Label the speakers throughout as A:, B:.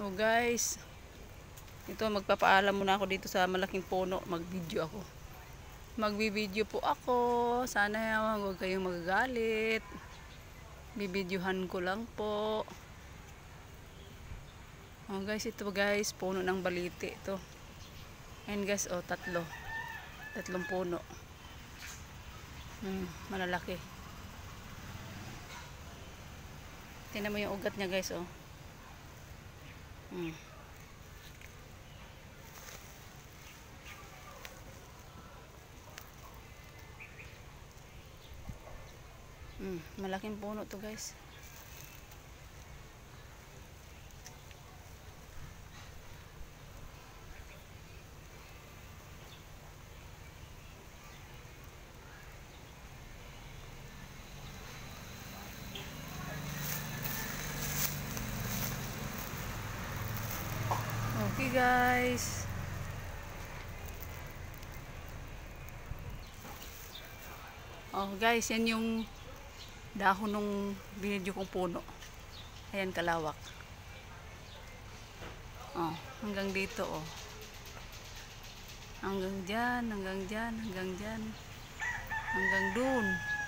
A: Oh guys, ito magpapaalam muna ako dito sa malaking puno. Magbibideo po ako. Sana huwag kayong magagalit. Bibidyohan ko lang po. Oh guys, ito guys, puno ng baliti ito. Ayan guys, oh, tatlong puno. Malalaki. Tingnan mo yung ugat niya guys, oh. Malaking puno to guys. Okay guys. Oh guys, yan yung dahon ng binidyo kong puno. Ayan kalawak. Oh, hanggang dito oh. Hanggang dyan, hanggang dyan, hanggang dyan. Hanggang dun.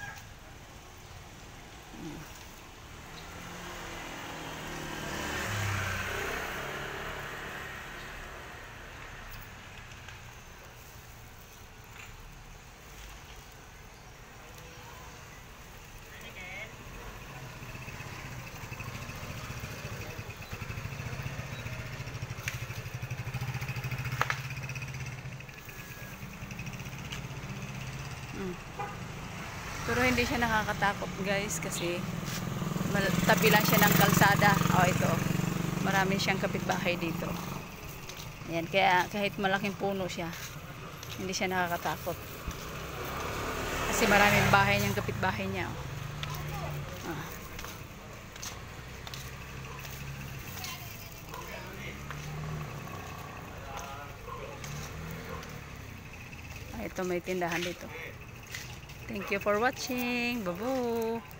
A: Pero hindi siya nakakatakot guys kasi tabi lang siya ng kalsada. Oh, ito. Marami siyang kapitbahay dito. Ayan, kaya kahit malaking puno siya, hindi siya nakakatakot. Kasi maraming bahay niyang kapitbahay niya. Oh. Ito may tindahan dito. Thank you for watching. Babu.